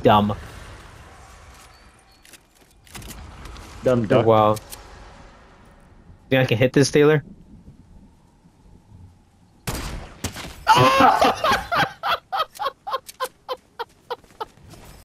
Dumb. Dumb Oh, duck. wow. Think I can hit this, Taylor?